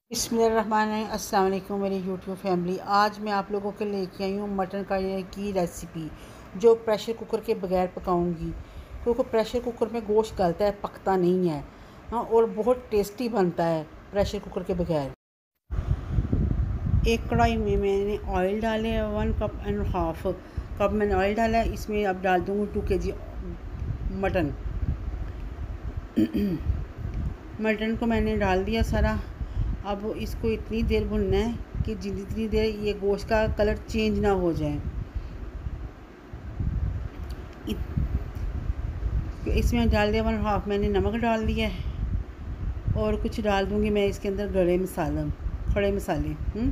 बिस्मिल्लाहिर्रहमानिर्रहीम। अस्सलाम वालेकुम मेरी यूट्यूब फैमिली। आज मैं आप लोगों के लेके आई हूँ मटन करी की रेसिपी, जो प्रेशर कुकर के बगैर पकाऊंगी, क्योंकि प्रेशर कुकर में गोश्त गलता है, पकता नहीं है। हाँ, और बहुत टेस्टी बनता है प्रेशर कुकर के बगैर। एक कढ़ाई में मैंने ऑयल डाले 1.5 कप मैंने ऑयल डाला है। इसमें अब डाल दूँगी 2 kg मटन। मटन को मैंने डाल दिया सारा। अब इसको इतनी देर भुनना है कि जितनी देर ये गोश्त का कलर चेंज ना हो जाए। इसमें डाल दिया 1.5 मैंने नमक डाल दिया है, और कुछ डाल दूँगी मैं इसके अंदर खड़े मसाले।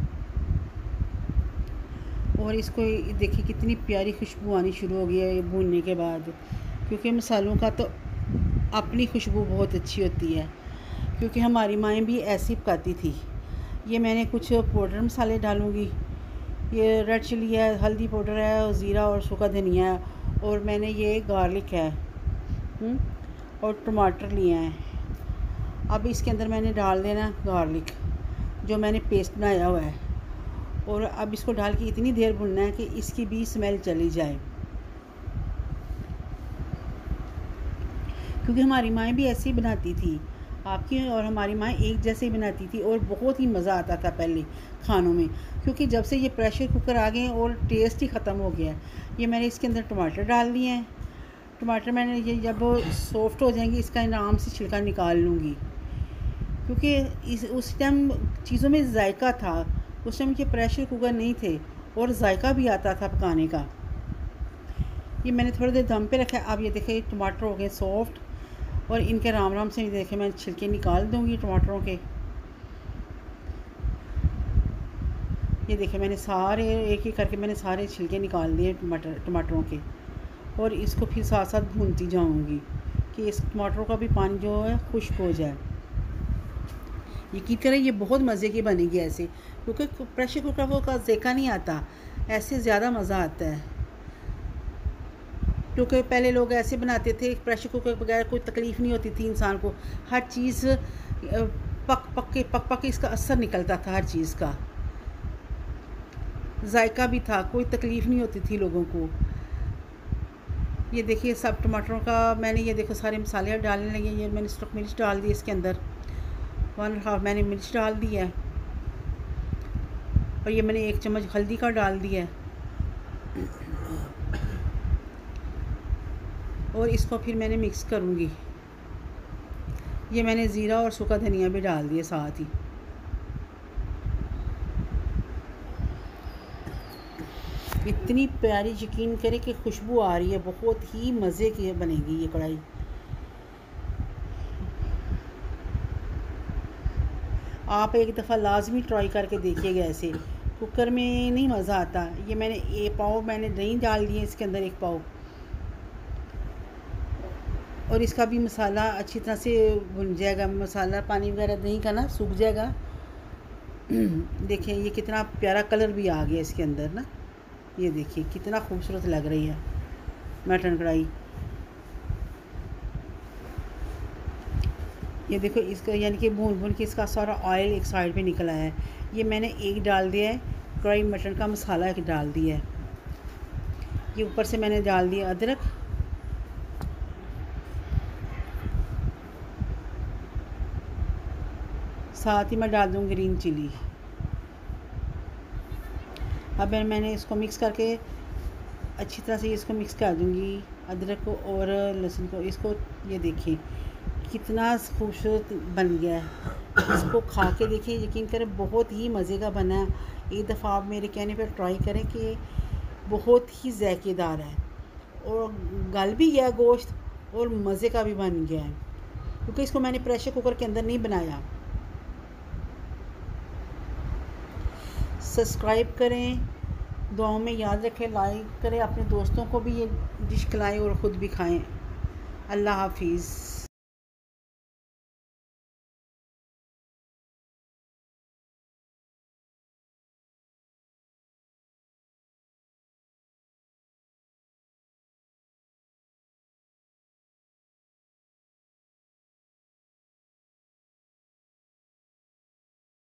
और इसको देखिए कितनी प्यारी खुशबू आनी शुरू हो गई है ये भूनने के बाद, क्योंकि मसालों का तो अपनी खुशबू बहुत अच्छी होती है, क्योंकि हमारी माएँ भी ऐसी पकाती थी। ये मैंने कुछ पाउडर मसाले डालूँगी। ये रेड चिली है, हल्दी पाउडर है, ज़ीरा और सूखा धनिया है, और मैंने ये गार्लिक है और टमाटर लिए हैं। अब इसके अंदर मैंने डाल देना गार्लिक, जो मैंने पेस्ट बनाया हुआ है, और अब इसको डाल के इतनी देर भुनना है कि इसकी भी स्मेल चली जाए, क्योंकि हमारी माएँ भी ऐसे ही बनाती थी। आपकी और हमारी माँ एक जैसे ही बनाती थी, और बहुत ही मज़ा आता था पहले खानों में, क्योंकि जब से ये प्रेशर कुकर आ गए और टेस्ट ही ख़त्म हो गया है। ये मैंने इसके अंदर टमाटर डाल दिए हैं। टमाटर मैंने ये जब सॉफ्ट हो जाएंगे इसका आराम से छिलका निकाल लूँगी, क्योंकि उस टाइम चीज़ों में जायका था। उस टाइम ये प्रेशर कुकर नहीं थे और जायका भी आता था पकाने का। ये मैंने थोड़ी देर दम पे रखा है। अब ये देखिए टमाटर हो गए सॉफ्ट, और इनके राम से देखे मैं छिलके निकाल दूँगी टमाटरों के। ये देखिए मैंने सारे एक एक करके मैंने सारे छिलके निकाल दिए टमाटरों के, और इसको फिर साथ साथ भूनती जाऊँगी कि इस टमाटरों का भी पानी जो है खुश्क हो जाए। यकीन करें ये बहुत मज़े की बनेगी ऐसे, क्योंकि प्रेशर कुकर का ज़ायका नहीं आता, ऐसे ज़्यादा मज़ा आता है। क्योंकि पहले लोग ऐसे बनाते थे, प्रेशर कुकर के बगैर कोई तकलीफ़ नहीं होती थी इंसान को। हर चीज़ पक के इसका असर निकलता था, हर चीज़ का जायका भी था, कोई तकलीफ़ नहीं होती थी लोगों को। ये देखिए सब टमाटरों का मैंने ये देखो सारे मसाले डालने लगे। ये मैंने स्टॉक मिर्च डाल दी इसके अंदर, 1.5 मैंने मिर्च डाल दी है, और ये मैंने 1 चम्मच हल्दी का डाल दिया है। और इसको फिर मैंने मिक्स करूँगी। ये मैंने ज़ीरा और सूखा धनिया भी डाल दिए साथ ही। इतनी प्यारी यकीन करें कि खुशबू आ रही है, बहुत ही मज़े की बनेगी ये कढ़ाई। आप एक दफ़ा लाजमी ट्राई करके देखिएगा, ऐसे कुकर में नहीं मज़ा आता। ये मैंने पाव मैंने दही डाल दिए इसके अंदर, 1 पाव, और इसका भी मसाला अच्छी तरह से भुन जाएगा। मसाला पानी वगैरह दही का ना सूख जाएगा। देखिए ये कितना प्यारा कलर भी आ गया इसके अंदर ना। ये देखिए कितना खूबसूरत लग रही है मटन कढ़ाई। ये देखो इसका यानी कि भून के इसका सारा ऑयल एक साइड पे निकल आया है। ये मैंने एक डाल दिया है कढ़ाई मटन का मसाला, एक डाल दिया है। ये ऊपर से मैंने डाल दिया अदरक, साथ ही मैं डाल दूँ ग्रीन चिली। अब मैंने इसको मिक्स करके अच्छी तरह से इसको मिक्स कर दूँगी, अदरक को और लहसुन को। इसको ये देखिए कितना खूबसूरत बन गया है। इसको खा के देखिए, यकीन करें बहुत ही मज़े का बना है। एक दफ़ा आप मेरे कहने पर ट्राई करें कि बहुत ही ज़ायकेदार है, और गल भी गया गोश्त और मज़े का भी बन गया है, क्योंकि इसको मैंने प्रेशर कुकर के अंदर नहीं बनाया। सब्सक्राइब करें, दुआओं में याद रखें, लाइक करें, अपने दोस्तों को भी ये डिश खिलाएं और ख़ुद भी खाएं। अल्लाह हाफिज़।